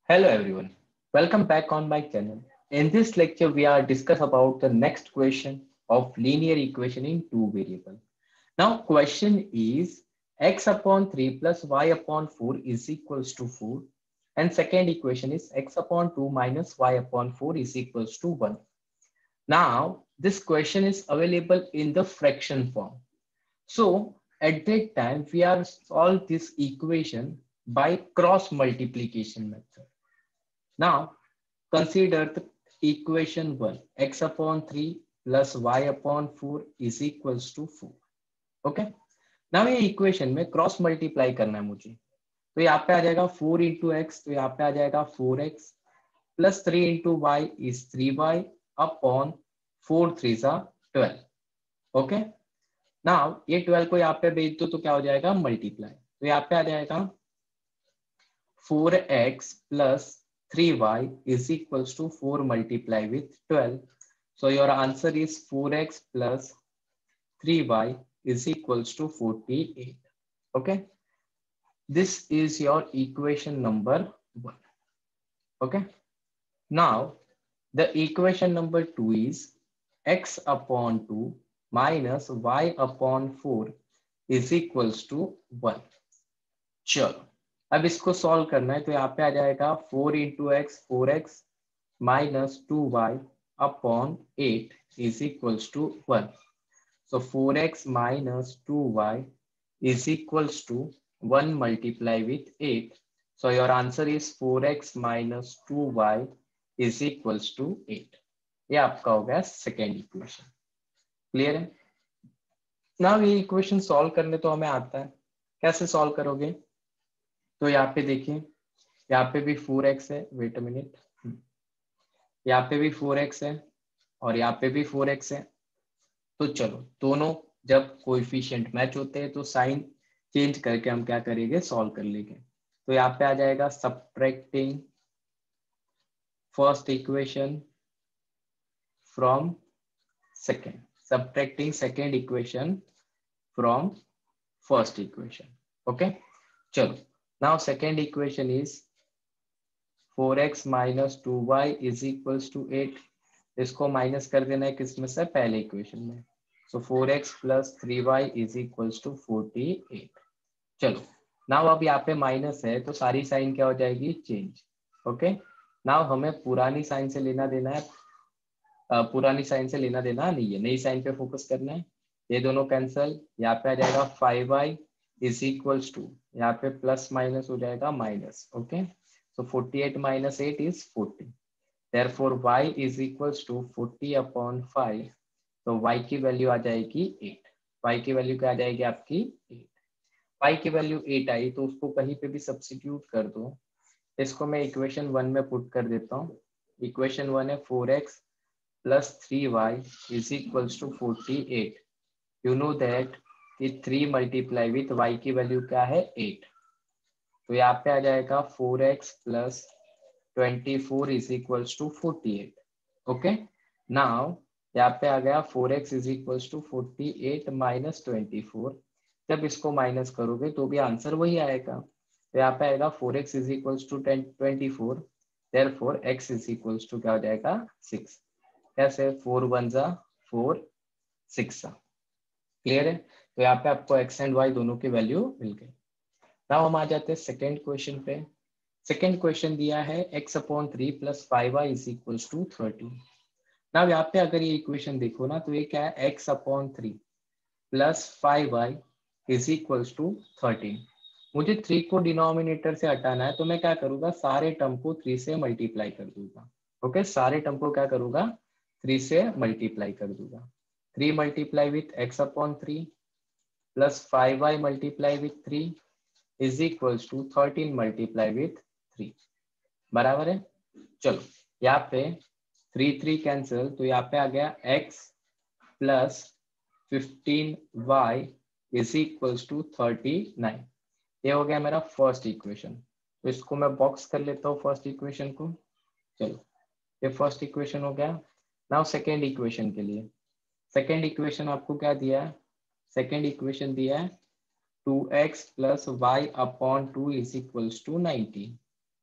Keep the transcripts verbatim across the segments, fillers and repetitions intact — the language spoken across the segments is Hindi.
Hello everyone, welcome back on my channel. In this lecture, we are discuss about the next question of linear equation in two variable. Now question is x upon three plus y upon four is equals to four, and second equation is x upon two minus y upon four is equals to one. Now this question is available in the fraction form. So at that time we are solve this equation by cross multiplication method. Now consider the equation one, x upon three plus y upon four is equals to four. Okay, now ये इक्वेशन में क्रॉस मल्टीप्लाई करना है मुझे, तो यहाँ पे आ जाएगा फोर इंटू एक्स, तो यहाँ पे आ जाएगा four x plus three into y is three y upon four three सा ट्वेल्व. ओके, नाउ ये ट्वेल्व को यहाँ पे भेज दो तो क्या हो जाएगा मल्टीप्लाई, तो यहाँ पे आ जाएगा four x plus three y is equals to four multiply with twelve. So your answer is four x plus three y is equals to forty-eight. Okay. This is your equation number one. Okay. Now the equation number two is x upon two minus y upon four is equals to one. चलो अब इसको सॉल्व करना है, तो यहाँ पे आ जाएगा four into x four x minus two y upon eight is equals to one. So four x minus two y is equals to one multiply with eight. So your answer is four x minus two y is equals to eight. ये आपका हो गया सेकेंड इक्वेशन. क्लियर है? नाउ ये इक्वेशन सॉल्व करने तो हमें आता है, कैसे सॉल्व करोगे? तो यहाँ पे देखिए, यहाँ पे भी फोर एक्स है, वेट अ मिनट, यहाँ पे भी फोर एक्स है और यहाँ पे भी फोर एक्स है. तो चलो दोनों जब कोएफिशिएंट मैच होते हैं तो साइन चेंज करके हम क्या करेंगे, सॉल्व कर लेंगे. तो यहाँ पे आ जाएगा subtracting first equation from second, subtracting second equation from first equation. Okay, चलो now second equation is four x minus two y is equals to eight. इसको माइनस कर देना है किसमें से, पहले इक्वेशन में. so four x plus three y is equals to forty eight. चलो नाउ अब यहाँ पे माइनस है तो सारी साइन क्या हो जाएगी, चेंज. ओके, नाउ हमें पुरानी साइन से लेना देना है, uh, पुरानी साइन से लेना देना नहीं है, नई साइन पे फोकस करना है. ये दोनों कैंसल, यहाँ पे आ जाएगा five y is equals to, यहाँ पे प्लस माइनस हो जाएगा minus. Okay, so forty eight minus eight is forty. Therefore y is equals to forty upon five. तो y की वैल्यू आ जाएगी एट. y की वैल्यू क्या आ जाएगी आपकी, एट. y की वैल्यू एट आई तो उसको कहीं पे भी सब्स्टिट्यूट कर दो. इसको मैं इक्वेशन वन में पुट कर देता हूँ. इक्वेशन वन है four x plus three y is equals to forty eight. You know that कि थ्री मल्टीप्लाई विथ y की वैल्यू क्या है, एट. तो यहाँ पे आ जाएगा four x plus twenty four is equals to forty eight. Okay, now यहाँ पे आ गया four x is equals to forty eight minus twenty four. जब इसको माइनस करोगे तो भी आंसर वही आएगा. तो यहाँ पे आएगा four x is equals to twenty four. Therefore x is equals to क्या हो जाएगा, सिक्स. कैसे, फोर वन जा फोर, सिक्स सा. क्लियर है? तो यहाँ पे आपको x एंड y दोनों की वैल्यू मिल गई. नाउ हम आ जाते हैं सेकेंड क्वेश्चन पे. सेकेंड क्वेश्चन दिया है x upon three plus five y is equals to thirty. Now यहाँ पे अगर ये इक्वेशन देखो ना तो ये क्या है, x upon three plus five y is equals to thirteen. मुझे थ्री को डिनोमिनेटर से हटाना है तो मैं क्या करूंगा, सारे टर्म को थ्री से मल्टीप्लाई कर दूंगा. ओके, सारे टर्म को क्या करूंगा, थ्री से मल्टीप्लाई कर दूंगा. Three multiply with x upon three plus five y multiply with three is equals to thirteen multiply with three. बराबर है? चलो यहाँ पे थ्री थ्री कैंसिल, तो यहाँ पे आ गया x plus fifteen y is equals to thirty nine. ये हो गया मेरा फर्स्ट इक्वेशन. तो इसको मैं बॉक्स कर लेता हूँ फर्स्ट इक्वेशन को. चलो ये फर्स्ट इक्वेशन हो गया. नाउ सेकेंड इक्वेशन के लिए, सेकेंड इक्वेशन आपको क्या दिया है, सेकेंड इक्वेशन दिया है two x plus y upon two is equals to nineteen.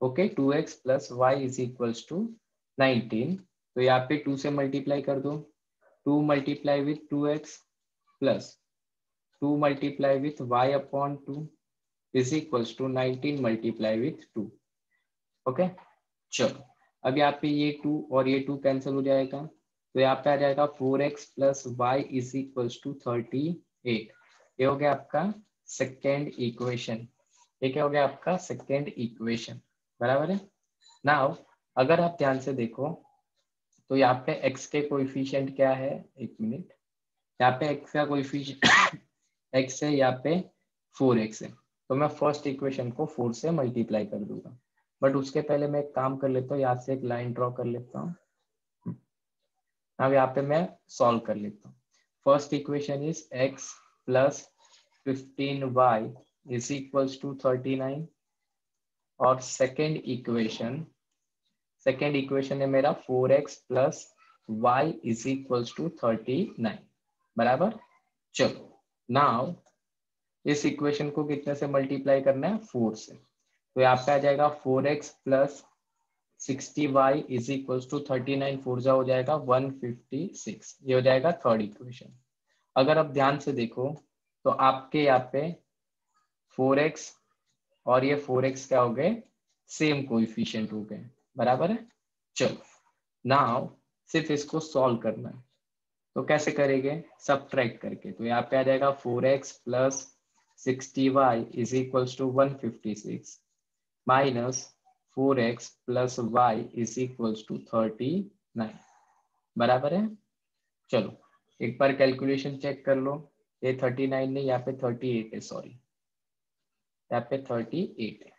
Okay, two x plus y is equals to nineteen. तो यहाँ पे टू से मल्टीप्लाई कर दो, two multiply with two x plus two multiply with y upon two is equals to nineteen multiply with two. Okay, चलो अब यहाँ पे ये टू और ये टू कैंसिल हो जाएगा, तो यहाँ पे आ जाएगा four x plus y is equals to thirty eight. ये हो गया आपका सेकेंड इक्वेशन। ये क्या हो गया आपका सेकेंड इक्वेशन, बराबर है। नाउ अगर आप ध्यान से देखो तो यहाँ पे x के कोएफिशिएंट क्या है, एक मिनट, यहाँ पे x का कोएफिशिएंट x है, यहाँ पे फोर एक्स है, तो मैं फर्स्ट इक्वेशन को फोर से मल्टीप्लाई कर दूंगा। बट उसके पहले मैं एक काम कर लेता हूँ, यहाँ से एक लाइन ड्रॉ कर लेता हूँ। अब यहाँ पे मैं सॉल्व कर लेता हूँ। First equation is x plus fifteen y is equals to thirty nine, और सेकेंड इक्वेशन सेकेंड इक्वेशन है मेरा four x plus y is equals to thirty nine, बराबर। चलो नाउ इस इक्वेशन को कितने से मल्टीप्लाई करना है, फोर से, तो यहाँ पे आ जाएगा four x plus sixty y is equals to thirty nine, four जा हो जाएगा वन फिफ्टी सिक्स, ये हो जाएगा थर्ड इक्वेशन। अगर आप ध्यान से देखो तो आपके यहाँ पे फोर एक्स और ये फोर एक्स क्या हो गए, सेम कोएफिशिएंट हो गए, बराबर है। चलो नाउ सिर्फ इसको सॉल्व करना है, तो कैसे करेंगे, सब्ट्रैक्ट करके। तो यहाँ पे आ जाएगा four x plus sixty y is equals to one fifty six minus four x plus y is equals to thirty nine, बराबर है। चलो एक बार कैलकुलेशन चेक कर लो, ये थर्टी नाइन नहीं, यहाँ पे थर्टी एट है, सॉरी यहाँ पे थर्टी एट है।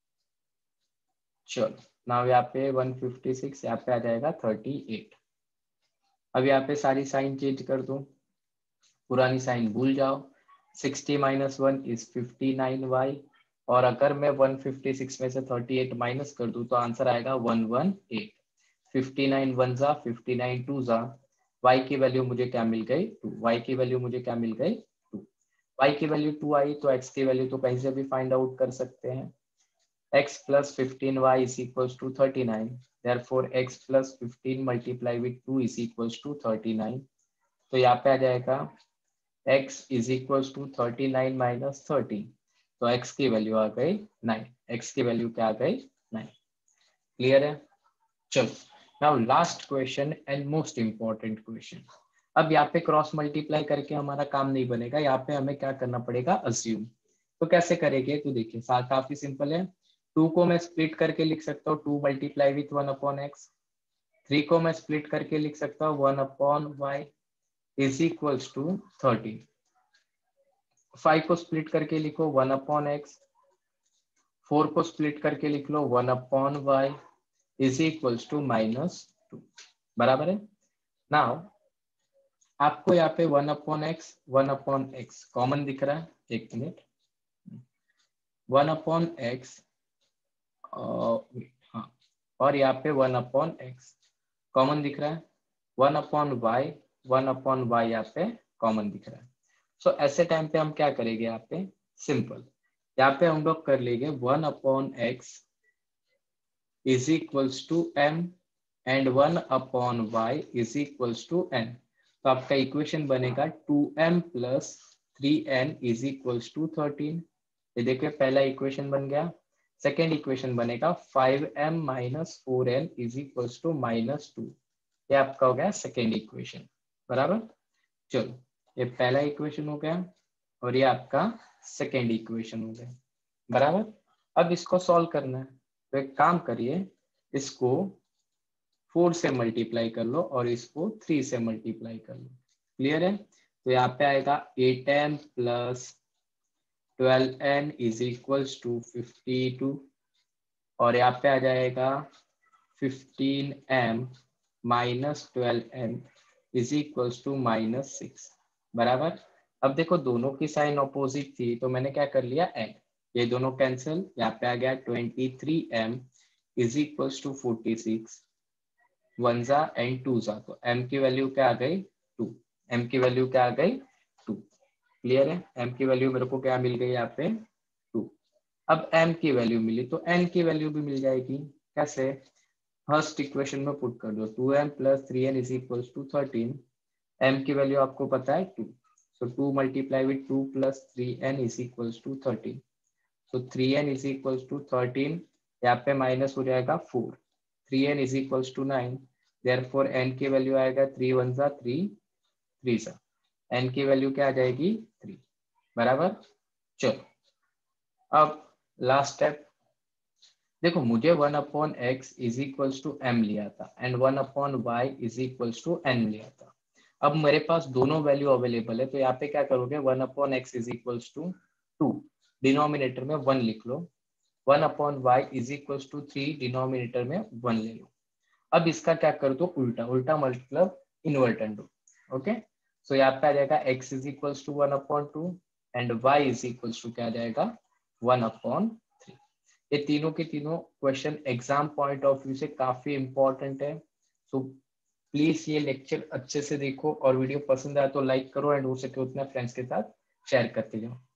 चलो नाउ यहाँ पे वन फिफ्टी सिक्स, यहाँ पे आ जाएगा थर्टी एट। अब यहाँ पे सारी साइन चेंज कर दो, पुरानी साइन भूल जाओ। Sixty minus one is fifty nine y, और अगर मैं वन फिफ्टी सिक्स में से थर्टी एट माइनस कर दूं तो आंसर आएगा one one eight. Fifty nine one जा, फिफ्टी नाइन टू जा, y की वैल्यू मुझे क्या मिल गई, टू। y की वैल्यू मुझे क्या मिल गई, टू। y की वैल्यू टू आई तो x की वैल्यू तो कहीं से भी फाइंड आउट कर सकते हैं। x plus fifteen y is equals to thirty-nine. Therefore, x plus fifteen multiply with two is equals to thirty-nine. तो यहाँ पे आ जाएगा x is equals to thirty-nine minus thirty. तो x की वैल्यू आ गई नाइन, x की वैल्यू क्या आ गई, नाइन। क्लियर है। चलो now last question and most important question. अब यहाँ पे क्रॉस मल्टीप्लाई करके हमारा काम नहीं बनेगा, यहाँ पे हमें क्या करना पड़ेगा, अज्यूम। तो कैसे करेंगे, तो देखिए काफी सिंपल है। टू को मैं स्प्लिट करके लिख सकता हूँ, two multiply with one upon x. Three को मैं स्प्लिट करके लिख सकता हूँ, one upon y is equals to thirteen. Five को स्प्लिट करके लिखो, वन अपॉन एक्स। फोर को स्प्लिट करके लिख लो, one upon y is equals to minus two, बराबर है। नाउ आपको यहाँ पे one upon x one upon x common दिख रहा है, एक मिनट, वन अपॉन एक्स हाँ, और यहाँ पे वन अपॉन एक्स कॉमन दिख रहा है, one upon y one upon y यहाँ पे कॉमन दिख रहा है। सो so, ऐसे टाइम पे हम क्या करेंगे, यहाँ पे सिंपल, यहाँ पे हम लोग कर लेंगे one upon x is equals to m and one upon y is equals to n. तो आपका इक्वेशन बनेगा two m plus three n is equals to thirteen. ये देखिए पहला इक्वेशन बन गया। सेकेंड इक्वेशन बनेगा five m minus four n is equals to minus two. ये आपका हो गया सेकेंड इक्वेशन, बराबर। चलो ये पहला इक्वेशन हो गया और ये आपका सेकेंड इक्वेशन हो गया, बराबर। अब इसको सॉल्व करना है, तो एक काम करिए, इसको फोर से मल्टीप्लाई कर लो और इसको थ्री से मल्टीप्लाई कर लो। क्लियर है। तो यहाँ पे आएगा eight m plus twelve n is equals to fifty two, और यहाँ पे आ जाएगा fifteen m minus twelve n is equals to minus six, बराबर। अब देखो दोनों की साइन ऑपोजिट थी तो मैंने क्या कर लिया, एड, ये दोनों कैंसिल, यहाँ पे आ गया twenty three m is equals to forty six, one जा एंड टू जा, तो m की वैल्यू क्या आ गई, टू। m की वैल्यू क्या आ गई, टू। क्लियर है। m की वैल्यू मेरे को क्या मिल गई यहाँ पे, टू। अब m की वैल्यू मिली तो n की वैल्यू भी मिल जाएगी। कैसे? फर्स्ट इक्वेशन में पुट कर दो, two m plus three n is equals to thirteen. m की वैल्यू आपको पता है two, so two multiply with two plus three n is equals to thirteen. So three n is equals to thirteen, यहाँ पे माइनस हो जाएगा four, three n is equals to nine, therefore n की वैल्यू आएगा थ्री वन जा थ्री, थ्री सा n की वैल्यू क्या आ जाएगी? थ्री। बराबर। चलो अब लास्ट स्टेप देखो, मुझे one upon x is equals to m लिया था and one upon y is equals to n लिया था। अब मेरे पास दोनों वैल्यू अवेलेबल है, तो यहाँ पे क्या करोगे, one upon x is equals to two, denominator में वन लिख लो, one upon y is equals to three, denominator में वन ले लो। अब इसका क्या कर दो, उल्टा, उल्टा मतलब इन्वर्टेंट दो। ओके, सो यहाँ पे आ जाएगा x is equals to one upon two and y is equals to क्या आ जाएगा, वन अपॉन थ्री। ये तीनों के तीनों question exam point of view से काफी इंपॉर्टेंट है। सो प्लीज ये लेक्चर अच्छे से देखो और वीडियो पसंद आए तो लाइक करो एंड हो सके उतना फ्रेंड्स के साथ शेयर करते जाओ।